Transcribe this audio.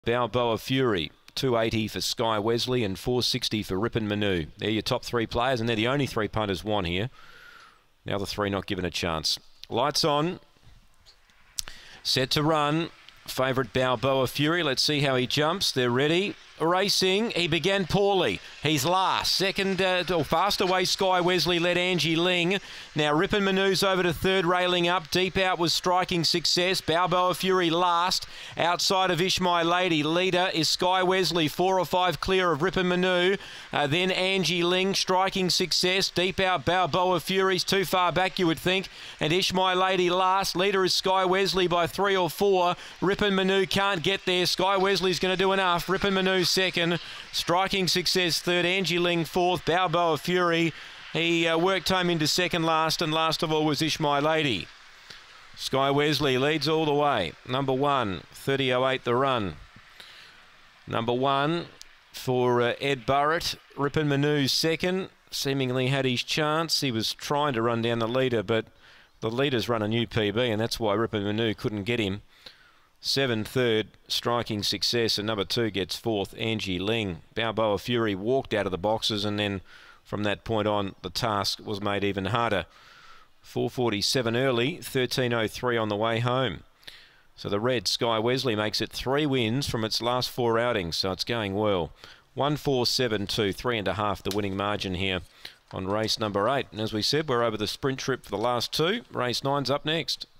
Balboa Fury. 280 for Sky Wesley and 460 for Ripon Manu. They're your top three players, and they're the only three punters won here. The other three not given a chance. Lights on. Set to run. Favourite Balboa Fury. Let's see how he jumps. They're ready. Racing. He began poorly. He's last. Second, fast away Sky Wesley led Angie Ling. Now Ripon Manu's over to third, railing up. Deep out was Striking Success. Balboa Fury last. Outside of Ishmael Lady. Leader is Sky Wesley. 4 or 5 clear of Ripon Manu. Then Angie Ling. Striking Success. Deep out Balboa Fury's too far back, you would think. And Ishmael Lady last. Leader is Sky Wesley by 3 or 4. Ripon Manu can't get there. Sky Wesley's going to do enough. Ripon Manu second. Striking Success third. Angie Ling fourth. Balboa Fury. He worked home into second last, and last of all was Ishmael Lady. Sky Wesley leads all the way. Number 1, 30.08 the run. Number 1 for Ed Burrett. Ripon Manu second. Seemingly had his chance. He was trying to run down the leader, but the leader's run a new PB, and that's why Ripon Manu couldn't get him. 7 third, Striking Success, and number 2 gets fourth, Angie Ling. Balboa Fury walked out of the boxes, and then from that point on, the task was made even harder. 4:47 early, 13:03 on the way home. So the red, Sky Wesley, makes it 3 wins from its last 4 outings, so it's going well. 1-4-7-2, 3.5 the winning margin here on race number 8. And as we said, we're over the sprint trip for the last 2. Race 9's up next.